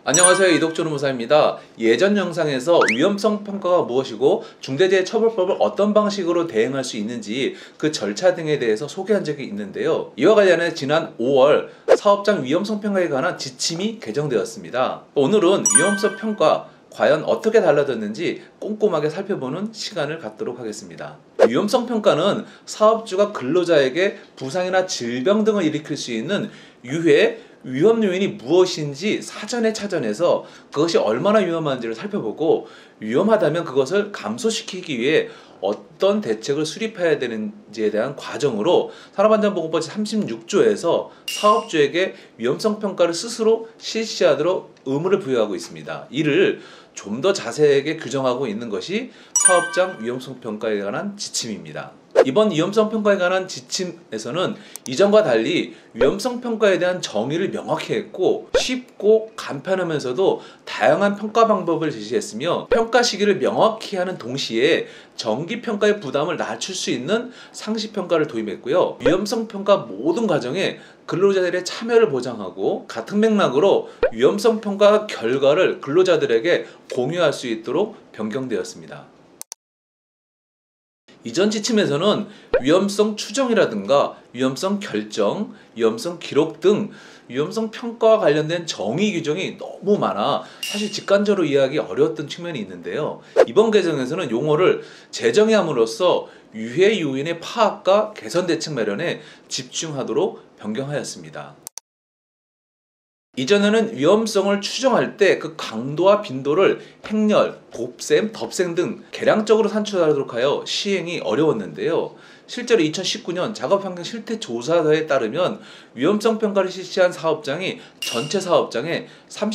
안녕하세요, 이덕조노무사입니다. 예전 영상에서 위험성 평가가 무엇이고 중대재해처벌법을 어떤 방식으로 대응할 수 있는지 그 절차 등에 대해서 소개한 적이 있는데요. 이와 관련해 지난 5월 사업장 위험성 평가에 관한 지침이 개정되었습니다. 오늘은 위험성 평가 과연 어떻게 달라졌는지 꼼꼼하게 살펴보는 시간을 갖도록 하겠습니다. 위험성 평가는 사업주가 근로자에게 부상이나 질병 등을 일으킬 수 있는 유해 위험 요인이 무엇인지 사전에 찾아내서 그것이 얼마나 위험한지를 살펴보고 위험하다면 그것을 감소시키기 위해 어떤 대책을 수립해야 되는지에 대한 과정으로 산업안전보건법 제36조에서 사업주에게 위험성 평가를 스스로 실시하도록 의무를 부여하고 있습니다. 이를 좀 더 자세하게 규정하고 있는 것이 사업장 위험성 평가에 관한 지침입니다. 이번 위험성 평가에 관한 지침에서는 이전과 달리 위험성 평가에 대한 정의를 명확히 했고 쉽고 간편하면서도 다양한 평가 방법을 제시했으며 평가 시기를 명확히 하는 동시에 정기 평가의 부담을 낮출 수 있는 상시 평가를 도입했고요. 위험성 평가 모든 과정에 근로자들의 참여를 보장하고 같은 맥락으로 위험성 평가 결과를 근로자들에게 공유할 수 있도록 변경되었습니다. 이전 지침에서는 위험성 추정이라든가 위험성 결정, 위험성 기록 등 위험성 평가와 관련된 정의 규정이 너무 많아 사실 직관적으로 이해하기 어려웠던 측면이 있는데요. 이번 개정에서는 용어를 재정의함으로써 유해 요인의 파악과 개선 대책 마련에 집중하도록 변경하였습니다. 이전에는 위험성을 추정할 때 그 강도와 빈도를 행렬, 곱셈, 덥셈 등 계량적으로 산출하도록 하여 시행이 어려웠는데요. 실제로 2019년 작업환경 실태조사에 따르면 위험성 평가를 실시한 사업장이 전체 사업장의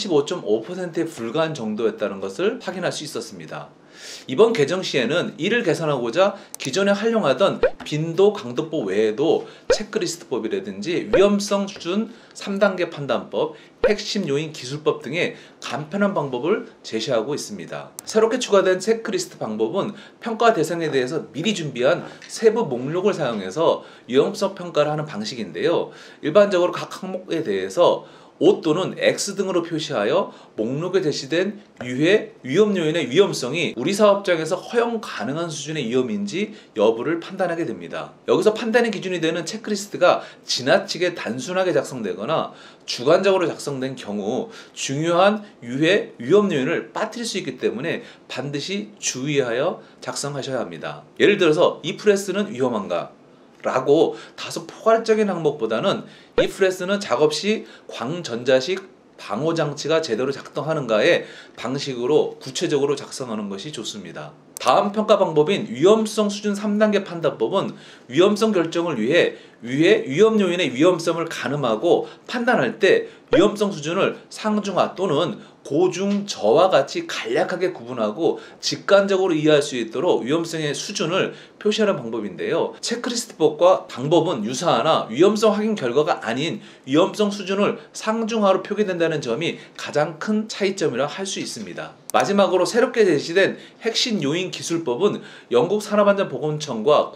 35.5%에 불과한 정도였다는 것을 확인할 수 있었습니다. 이번 개정 시에는 이를 개선하고자 기존에 활용하던 빈도 강도법 외에도 체크리스트법이라든지 위험성 수준 3단계 판단법, 핵심 요인 기술법 등의 간편한 방법을 제시하고 있습니다. 새롭게 추가된 체크리스트 방법은 평가 대상에 대해서 미리 준비한 세부 목록을 사용해서 위험성 평가를 하는 방식인데요. 일반적으로 각 항목에 대해서 O 또는 X 등으로 표시하여 목록에 제시된 유해 위험 요인의 위험성이 우리 사업장에서 허용 가능한 수준의 위험인지 여부를 판단하게 됩니다. 여기서 판단의 기준이 되는 체크리스트가 지나치게 단순하게 작성되거나 주관적으로 작성된 경우 중요한 유해 위험 요인을 빠뜨릴 수 있기 때문에 반드시 주의하여 작성하셔야 합니다. 예를 들어서 이 프레스는 위험한가? 라고 다소 포괄적인 항목보다는 이 프레스는 작업 시 광전자식 방호장치가 제대로 작동하는가의 방식으로 구체적으로 작성하는 것이 좋습니다. 다음 평가 방법인 위험성 수준 3단계 판단법은 위험성 결정을 위해 위험 요인의 위험성을 가늠하고 판단할 때 위험성 수준을 상중하 또는 고중 저와 같이 간략하게 구분하고 직관적으로 이해할 수 있도록 위험성의 수준을 표시하는 방법인데요. 체크리스트법과 방법은 유사하나 위험성 확인 결과가 아닌 위험성 수준을 상중하로 표기된다는 점이 가장 큰 차이점이라 할 수 있습니다. 마지막으로 새롭게 제시된 핵심 요인 기술법은 영국 산업안전보건청과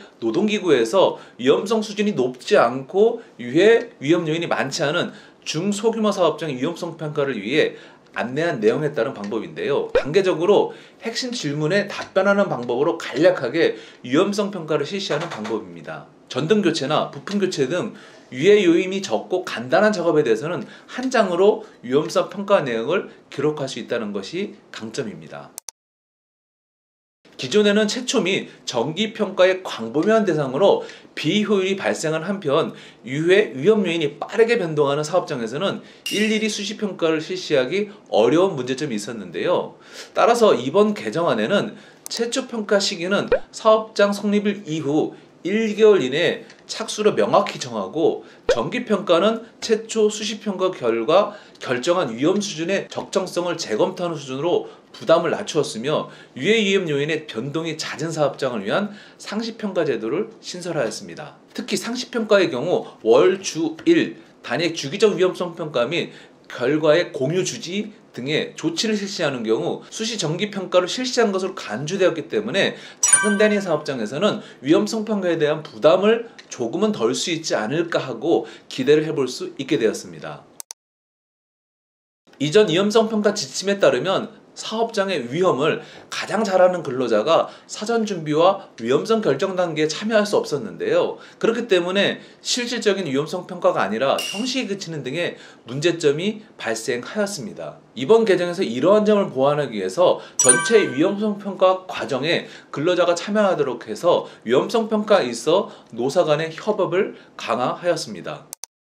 국제노동기구에서 위험성 수준이 높지 않고 유해 위험 요인이 많지 않은 중소규모 사업장의 위험성 평가를 위해 안내한 내용에 따른 방법인데요. 단계적으로 핵심 질문에 답변하는 방법으로 간략하게 위험성 평가를 실시하는 방법입니다. 전등 교체나 부품 교체 등 유해 요인이 적고 간단한 작업에 대해서는 한 장으로 위험성 평가 내용을 기록할 수 있다는 것이 강점입니다. 기존에는 최초 및 정기평가의 광범위한 대상으로 비효율이 발생한 한편 유해 위험 요인이 빠르게 변동하는 사업장에서는 일일이 수시평가를 실시하기 어려운 문제점이 있었는데요. 따라서 이번 개정안에는 최초 평가 시기는 사업장 성립일 이후 1개월 이내에 착수로 명확히 정하고 정기평가는 최초 수시평가 결과 결정한 위험 수준의 적정성을 재검토하는 수준으로 부담을 낮추었으며 유해 위험 요인의 변동이 잦은 사업장을 위한 상시평가 제도를 신설하였습니다. 특히 상시평가의 경우 월, 주, 일, 단위 주기적 위험성 평가 및 결과의 공유 주지 등의 조치를 실시하는 경우 수시 정기 평가를 실시한 것으로 간주되었기 때문에 작은 단위 사업장에서는 위험성 평가에 대한 부담을 조금은 덜 수 있지 않을까 하고 기대를 해볼 수 있게 되었습니다. 이전 위험성 평가 지침에 따르면 사업장의 위험을 가장 잘 아는 근로자가 사전 준비와 위험성 결정 단계에 참여할 수 없었는데요. 그렇기 때문에 실질적인 위험성 평가가 아니라 형식에 그치는 등의 문제점이 발생하였습니다. 이번 개정에서 이러한 점을 보완하기 위해서 전체 위험성 평가 과정에 근로자가 참여하도록 해서 위험성 평가에 있어 노사 간의 협업을 강화하였습니다.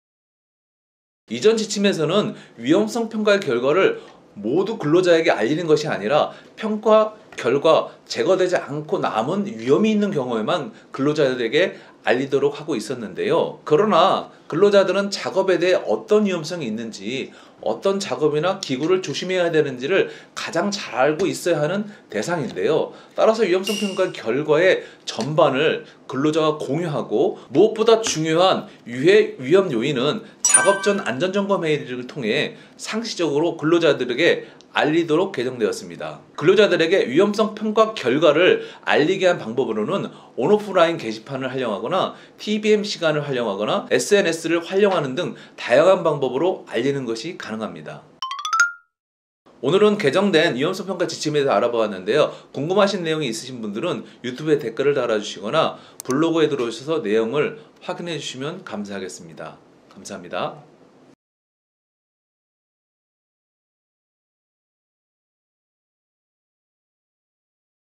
이전 지침에서는 위험성 평가의 결과를 모두 근로자에게 알리는 것이 아니라 평가 결과 제거되지 않고 남은 위험이 있는 경우에만 근로자들에게 알리도록 하고 있었는데요. 그러나 근로자들은 작업에 대해 어떤 위험성이 있는지, 어떤 작업이나 기구를 조심해야 되는지를 가장 잘 알고 있어야 하는 대상인데요. 따라서 위험성 평가 결과의 전반을 근로자와 공유하고, 무엇보다 중요한 유해 위험 요인은 작업 전 안전점검 회의를 통해 상시적으로 근로자들에게 알리도록 개정되었습니다. 근로자들에게 위험성 평가 결과를 알리게 한 방법으로는 온오프라인 게시판을 활용하거나 TBM 시간을 활용하거나 SNS를 활용하는 등 다양한 방법으로 알리는 것이 가능합니다. 오늘은 개정된 위험성 평가 지침에 대해서 알아보았는데요. 궁금하신 내용이 있으신 분들은 유튜브에 댓글을 달아주시거나 블로그에 들어오셔서 내용을 확인해 주시면 감사하겠습니다. 감사합니다.